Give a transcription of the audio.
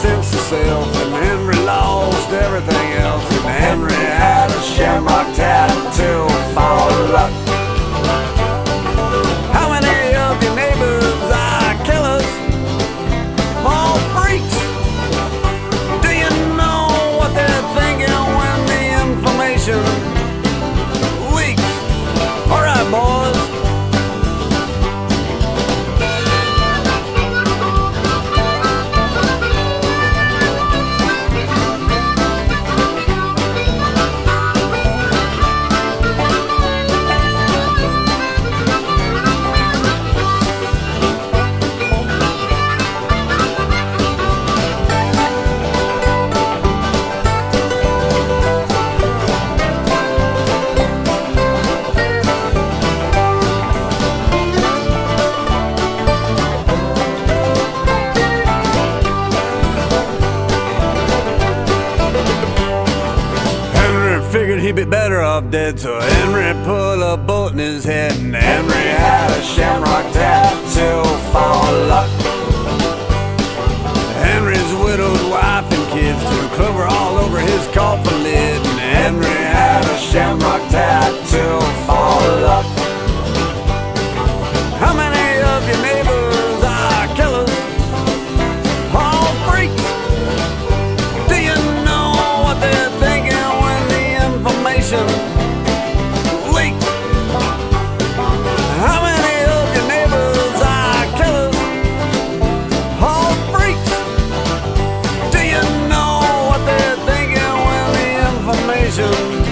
sense of self, and Henry lost everything else. And Henry had a shamrock tattoo for luck. How many of your neighbors are killers, all freaks? Do you know what they're thinking when the information leaks? Alright, boys. Figured he'd be better off dead, so Henry put a bullet in his head, and Henry had a shamrock tattoo for luck. Henry's widowed wife and kids threw clover all over his coffin lid, and Henry had a shamrock tattoo for luck. How many of your neighbors are killers, all freaks? Do you know what they're thinking when the information leaks? How many of your neighbors are killers, all freaks? Do you know what they're thinking when the information